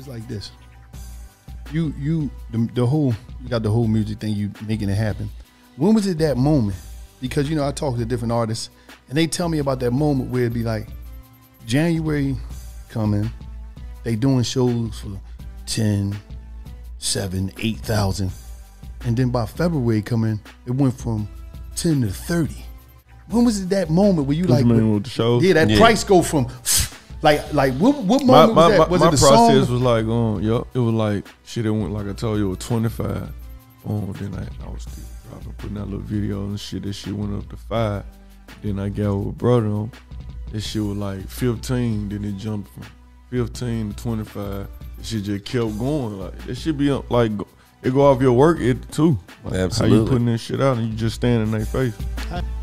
it's like this. You got the whole music thing, you making it happen. When was it that moment? Because, you know, I talk to different artists and they tell me about that moment where it'd be like January coming, they doing shows for 10, 7, 8,000. And then by February coming, it went from 10 to 30. When was it that moment where you like, with the show? Yeah, that price go from like what moment was that? Was my it the process song? was like, it was like shit. It went like I told you, it was 25. Then I was still dropping, putting out little videos and shit. That shit went up to 5. Then I got with brother on. That shit was like 15. Then it jumped from 15 to 25. That shit just kept going. Like that shit be up, like it go off your work too. Like, absolutely. How you putting this shit out and you just stand in their face.